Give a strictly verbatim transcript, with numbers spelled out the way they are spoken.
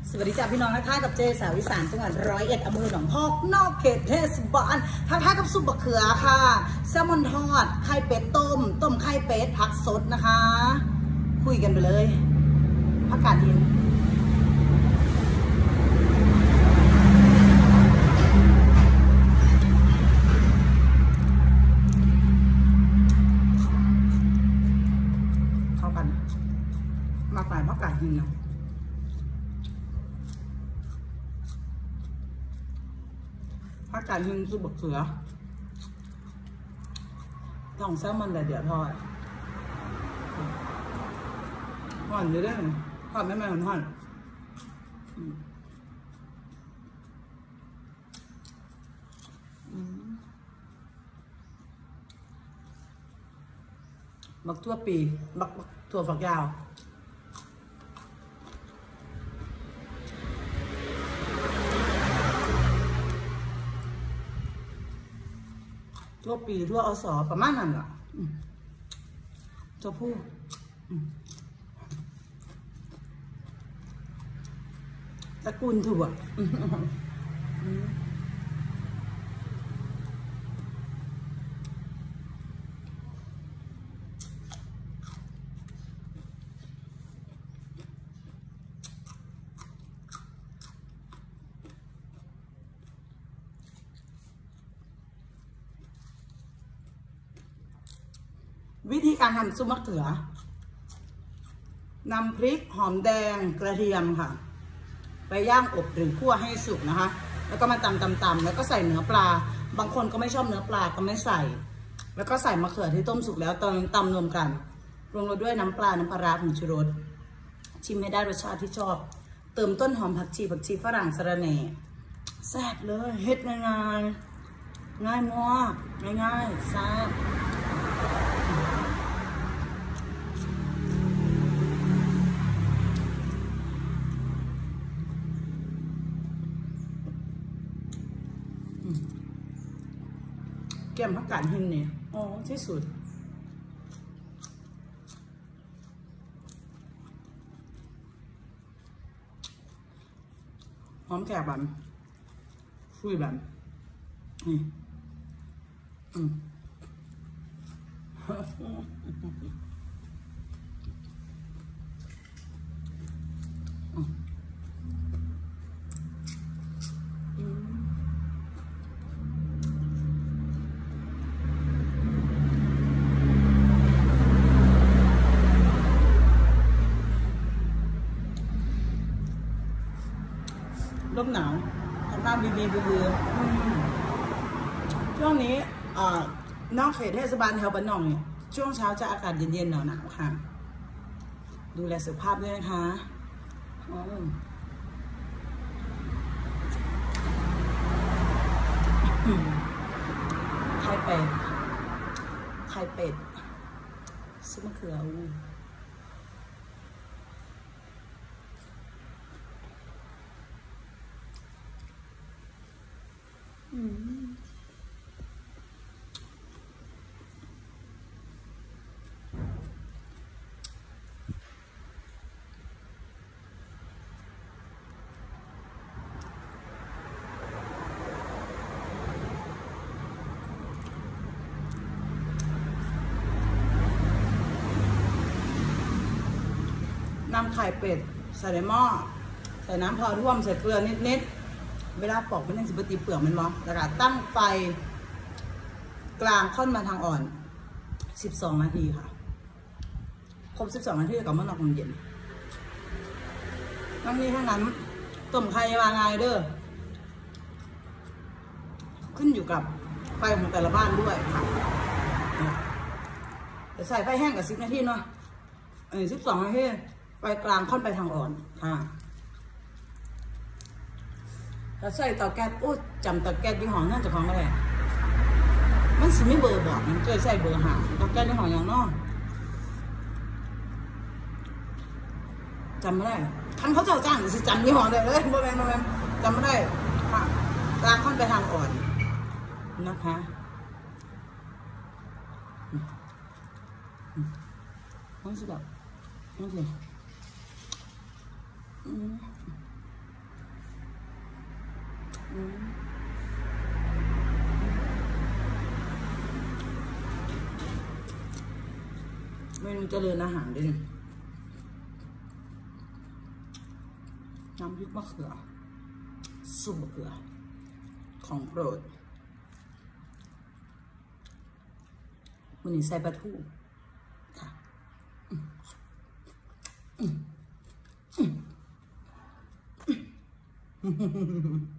สวัสดีจ้าพี่น้องทักทายกับเจสาวอีสานจังหวัดร้อยเอ็ดอำเภอหนองพอกนอกเขตเทศบาลทักทายกับซุปบะเขือค่ะแซลมอนทอดไข่เป็ดต้มต้มไข่เป็ดผักสดนะคะคุยกันไปเลยผักกาดหินเข้ากันมาฝ่ายผักกาดหินนะผักกาดหินซุปบะเขือท้องแซลมอนแต่เดี๋ยวทอดห่อนเลยได้ไหมทอดไม่ไม่ห่อนห่อนบักทั่วปีบักถั่วฝักยาวทั่วปีทั่วอสประมาณนั้นแหละตัวผู้ตระกูลถั่ววิธีการทำซุปมะเขือนำพริกหอมแดงกระเทียมค่ะไปย่างอบหรือคั่วให้สุกนะคะแล้วก็มาตำตำตำแล้วก็ใส่เนื้อปลาบางคนก็ไม่ชอบเนื้อปลาก็ไม่ใส่แล้วก็ใส่มะเขือที่ต้มสุกแล้วตอนตำรวมกันปรุงรสด้วยน้ำปลาน้ำปลาร้าผงชูรสชิมให้ได้รสชาติที่ชอบเติมต้นหอมผักชีผักชีฝรั่งสะระแหน่แซ่บเลยเฮ็ดง่ายๆง่ายมากง่ายๆแซ่บแกมผักกาดหินเนี่ยอ๋อที่สุดหอมแขกแบบฟุยแบบนี่อืมลมหนาวอากาศดีๆเบื่อช่วงนี้นอกเขตเทศบาลแถวบ้านนองเนี่ยช่วงเช้าจะอากาศเย็นๆหนาวๆค่ะดูแลสุขภาพด้วยนะคะไข่เป็ดไข่เป็ดซุปมะเขืออืมนำไข่เป็ดใส่ในหม้อใส่น้ำพอท่วมใส่เกลือนิดๆเวลาปอกไม่ต้องสิบตีเปลือกมันมั้งแล้วก็ตั้งไฟกลางค่อนมาทางอ่อนสิบสองนาทีค่ะครบสิบสองนาทีกับมะนาวมันเย็นทั้งนี้ทั้งนั้นต้มไข่วางไงเด้อขึ้นอยู่กับไฟของแต่ละบ้านด้วยค่ะแต่ใส่ไฟแห้งกับสิบนาทีเนาะเออสิบสองนาทีไฟกลางค่อนไปทางอ่อนค่ะถ้าใส่เตาแก๊สอู้จำเตาแก๊สยี่ห้อนั่นจะของอะไรมันสิไม่เบอร์บอกมันเคยใส่เบอร์หาเตาแก๊สยี่ห้ออย่างนอกจำไม่ได้ท่านเขาจะจ้างสิจำยี่ห้อได้เลยโมเมนต์โมเมนต์จำไม่ได้ค่ะกลางค่อนไปทางอ่อนนะคะต้องสิแบบต้องสิเมนูเจริญอาหารด้วยนี่น้ำพริกมะเขือซุปมะเขือของโปรดวันนี้ใส่ปลาทูค่ะอืมอืมอืม